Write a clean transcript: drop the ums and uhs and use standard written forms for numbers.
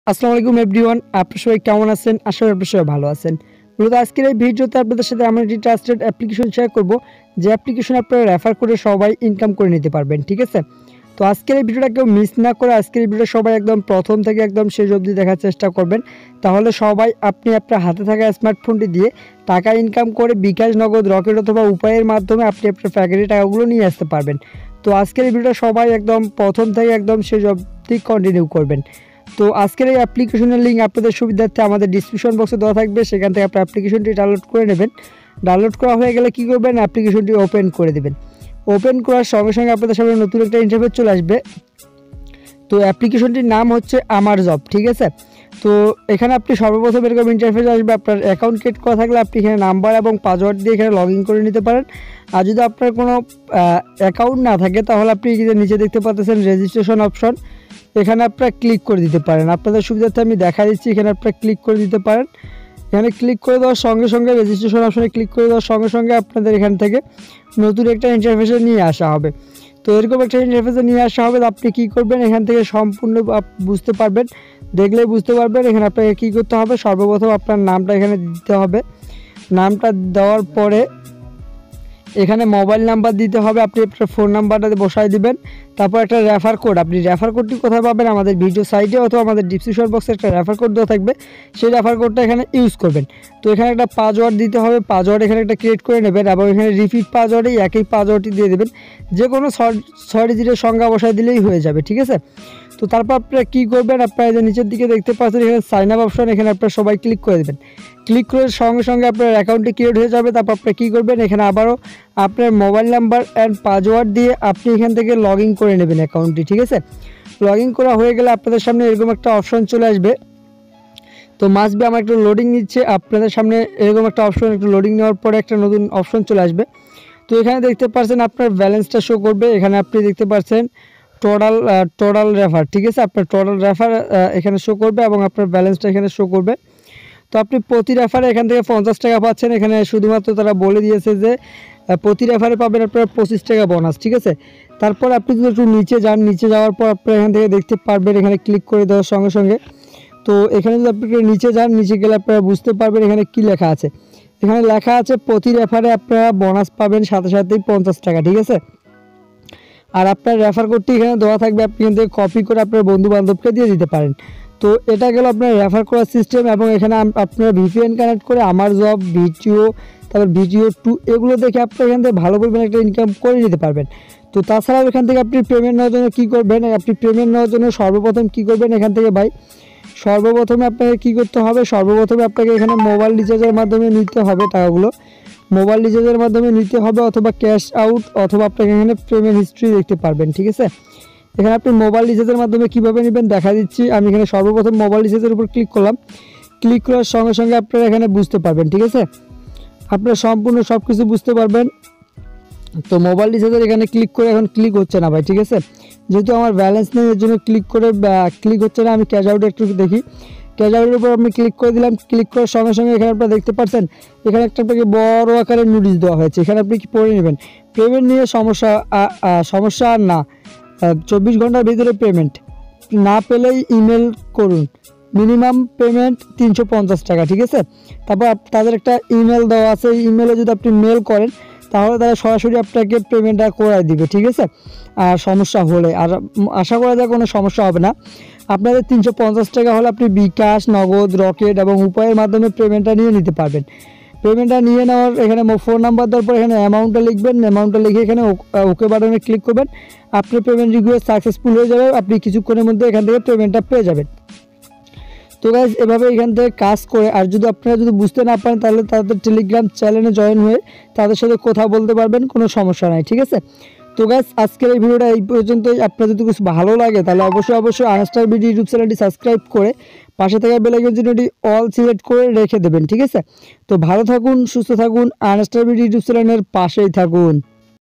আসসালামু আলাইকুম এভরিওয়ান, আপনারা সবাই কেমন আছেন? আশা করি আপনারা সবাই ভালো আছেন। মূলত আজকের এই ভিডিওতে আপনাদের সাথে আমরা একটি ট্রাস্টেড অ্যাপ্লিকেশন শেয়ার করব, যে অ্যাপ্লিকেশন আপনারা রেফার করে সবাই ইনকাম করে নিতে পারবেন। ঠিক আছে? তো আজকের এই ভিডিওটা কেউ মিস না করে আজকের এই ভিডিওটা সবাই একদম প্রথম থেকে একদম শেষ অবধি দেখার চেষ্টা করবেন। তাহলে সবাই আপনি আপনার হাতে থাকা স্মার্টফোনটি দিয়ে টাকা ইনকাম করে বিকাশ, নগদ, রকেট অথবা উপায়ের মাধ্যমে আপনি আপনার ফ্যাক্টরি টাকাগুলো নিয়ে আসতে পারবেন। তো আজকের এই ভিডিওটা সবাই একদম প্রথম থেকে একদম শেষ অবধি কন্টিনিউ করবেন। তো আজকের এই অ্যাপ্লিকেশনের লিঙ্ক আপনাদের সুবিধার্থে আমাদের ডিসক্রিপশন বক্সে দেওয়া থাকবে, সেখান থেকে আপনি অ্যাপ্লিকেশনটি ডাউনলোড করে নেবেন। ডাউনলোড করা হয়ে গেলে কী করবেন, অ্যাপ্লিকেশনটি ওপেন করে দেবেন। ওপেন করার সঙ্গে সঙ্গে আপনাদের সামনে নতুন একটা ইন্টারফেস চলে আসবে। তো অ্যাপ্লিকেশনটির নাম হচ্ছে আমার জব। ঠিক আছে? তো এখানে আপনি সর্বপ্রথম এরকম ইন্টারফেস আসবে। আপনার অ্যাকাউন্ট ক্রিয়েট করা থাকলে আপনি এখানে নাম্বার এবং পাসওয়ার্ড দিয়ে এখানে লগ ইন করে নিতে পারেন। আর যদি আপনার কোনো অ্যাকাউন্ট না থাকে তাহলে আপনি নিচে দেখতে পাচ্ছেন রেজিস্ট্রেশন অপশন, এখানে আপনারা ক্লিক করে দিতে পারেন। আপনাদের সুবিধার্থে আমি দেখা দিচ্ছি, এখানে আপনারা ক্লিক করে দিতে পারেন। এখানে ক্লিক করে দেওয়ার সঙ্গে সঙ্গে রেজিস্ট্রেশন অপশনে ক্লিক করে দেওয়ার সঙ্গে সঙ্গে আপনাদের এখান থেকে নতুন একটা ইন্টারফেসে নিয়ে আসা হবে। তো এরকম একটা ইন্টারফেসে নিয়ে আসা হবে। আপনি কী করবেন, এখান থেকে সম্পূর্ণ বুঝতে পারবেন, দেখলেই বুঝতে পারবেন। এখানে আপনাকে কী করতে হবে, সর্বপ্রথম আপনার নামটা এখানে দিতে হবে। নামটা দেওয়ার পরে এখানে মোবাইল নাম্বার দিতে হবে, আপনি আপনার ফোন নাম্বারটা বসায় দিবেন। তারপর একটা রেফার কোড, আপনি রেফার কোডটি কোথায় পাবেন, আমাদের ভিডিও সাইটে অথবা আমাদের ডিসক্রিপশন বক্সে একটা রেফার কোড দেওয়া থাকবে, সেই রেফার কোডটা এখানে ইউজ করবেন। তো এখানে একটা পাসওয়ার্ড দিতে হবে, পাসওয়ার্ড এখানে একটা ক্রিয়েট করে নেবেন এবং এখানে রিপিট পাসওয়ার্ডে একই পাসওয়ার্ডটি দিয়ে দেবেন। যে কোনো 6 ডিজিটের সংখ্যা বসায় দিলেই হয়ে যাবে। ঠিক আছে? তো তারপর আপনারা কী করবেন, আপনারা যে নিচের দিকে দেখতে পাচ্ছেন এখানে সাইন আপ অপশন, এখানে আপনারা সবাই ক্লিক করে দেবেন। ক্লিক করার সঙ্গে সঙ্গে আপনার অ্যাকাউন্টটি ক্রিয়েট হয়ে যাবে। তারপর আপনি কী করবেন, এখানে আবারও আপনার মোবাইল নাম্বার অ্যান্ড পাসওয়ার্ড দিয়ে আপনি এখান থেকে লগ ইন করে নেবেন অ্যাকাউন্টটি। ঠিক আছে? লগ ইন করা হয়ে গেলে আপনাদের সামনে এরকম একটা অপশন চলে আসবে। তো মাস্ট বি আমার একটু লোডিং নিচ্ছে, আপনাদের সামনে এরকম একটা অপশন, একটু লোডিং নেওয়ার পরে একটা নতুন অপশন চলে আসবে। তো এখানে দেখতে পাচ্ছেন আপনার ব্যালেন্সটা শো করবে। এখানে আপনি দেখতে পাচ্ছেন টোটাল রেফার। ঠিক আছে? আপনার টোটাল রেফার এখানে শো করবে এবং আপনার ব্যালেন্সটা এখানে শো করবে। তো আপনি প্রতি রেফারে এখান থেকে 50 টাকা পাচ্ছেন। এখানে শুধুমাত্র তারা বলে দিয়েছে যে প্রতি রেফারে পাবেন আপনারা 25 টাকা বোনাস। ঠিক আছে? তারপর আপনি যদি একটু নিচে যান, নিচে যাওয়ার পর আপনারা এখান থেকে দেখতে পারবেন, এখানে ক্লিক করে দেওয়ার সঙ্গে সঙ্গে তো এখানে যদি আপনি নিচে যান, নিচে গেলে আপনারা বুঝতে পারবেন এখানে কি লেখা আছে। এখানে লেখা আছে প্রতি রেফারে আপনারা বোনাস পাবেন সাথে সাথেই 50 টাকা। ঠিক আছে? আর আপনার রেফার কোডটি এখানে দেওয়া থাকবে, আপনি এখান থেকে কপি করে আপনার বন্ধু বান্ধবকে দিয়ে দিতে পারেন। তো এটা গেল আপনার রেফার করার সিস্টেম। এবং এখানে আপনারা ভিপিএন কানেক্ট করে আমার জব, ভিডিও, তারপর ভিডিও 2 এগুলো দেখে আপনি এখান থেকে ভালো পরিমাণে একটা ইনকাম করে নিতে পারবেন। তো তাছাড়াও এখান থেকে আপনি পেমেন্ট নেওয়ার জন্য কী করবেন, আপনি পেমেন্ট নেওয়ার জন্য সর্বপ্রথম কী করবেন, এখান থেকে সর্বপ্রথমে আপনাকে কী করতে হবে, সর্বপ্রথমে আপনাকে এখানে মোবাইল রিচার্জের মাধ্যমে নিতে হবে টাকাগুলো। মোবাইল রিচার্জের মাধ্যমে নিতে হবে অথবা ক্যাশ আউট, অথবা আপনাকে এখানে পেমেন্ট হিস্ট্রি দেখতে পারবেন। ঠিক আছে? এখানে আপনি মোবাইল রিচার্জের মাধ্যমে কীভাবে নেবেন দেখা দিচ্ছি। আমি এখানে সর্বপ্রথম মোবাইল রিচার্জের উপর ক্লিক করলাম। ক্লিক করার সঙ্গে সঙ্গে আপনারা এখানে বুঝতে পারবেন। ঠিক আছে? আপনারা সম্পূর্ণ সব কিছু বুঝতে পারবেন। তো মোবাইল রিচার্জের এখানে ক্লিক করে এখন ক্লিক হচ্ছে না ভাই। ঠিক আছে? যেহেতু আমার ব্যালেন্স নেই এর জন্য ক্লিক হচ্ছে না। আমি ক্যাশ আউটে একটু দেখি। ক্যাশ আউটের উপর আমি ক্লিক করে দিলাম। ক্লিক করার সঙ্গে সঙ্গে এখানে আপনারা দেখতে পাচ্ছেন এখানে একটা আপনাকে বড় আকারের নোটিশ দেওয়া হয়েছে। এখানে আপনি কি পড়ে নেবেন, পেমেন্ট নিয়ে সমস্যা আর না, 24 ঘন্টার ভিতরে পেমেন্ট না পেলেই ইমেল করুন, মিনিমাম পেমেন্ট 350 টাকা। ঠিক আছে? তারপর তাদের একটা ইমেল দেওয়া আছে, এই ইমেলে যদি আপনি মেল করেন তাহলে তারা সরাসরি আপনাকে পেমেন্টটা করাই দিবে। ঠিক আছে? আর সমস্যা হলে, আর আশা করা যায় কোনো সমস্যা হবে না। আপনাদের 350 টাকা হলে আপনি বিকাশ, নগদ, রকেট এবং উপায়ের মাধ্যমে পেমেন্টটা নিয়ে নিতে পারবেন। পেমেন্টটা নিয়ে নেওয়ার এখানে ফোন নাম্বার দেওয়ার পর এখানে অ্যামাউন্টটা লিখবেন। অ্যামাউন্টটা লিখে এখানে ওকে বাটনে ক্লিক করবেন। আপনার পেমেন্ট রিকোয়েস্ট সাকসেসফুল হয়ে যাবে। আপনি কিছুক্ষণের মধ্যে এখান থেকে পেমেন্টটা পেয়ে যাবেন। তো গাইজ এভাবে এখান থেকে কাজ করে, আর যদি আপনারা বুঝতে না পারেন তাহলে তাদের টেলিগ্রাম চ্যানেলে জয়েন হয়ে তাদের সাথে কথা বলতে পারবেন, কোনো সমস্যা নাই। ঠিক আছে? তো গাইজ আজকের এই ভিডিওটা এই পর্যন্তই। আপনার যদি কিছু ভালো লাগে তাহলে অবশ্যই আনস্টার ভিডিও ইউটিউব চ্যানেলটি সাবস্ক্রাইব করে পাশে থাকা বেল আইকন চিহ্নটি অল সিলেক্ট করে রেখে দেবেন। ঠিক আছে? তো ভালো থাকুন, সুস্থ থাকুন, আনস্টার ভিডিও ইউটিউব চ্যানেলের পাশেই থাকুন।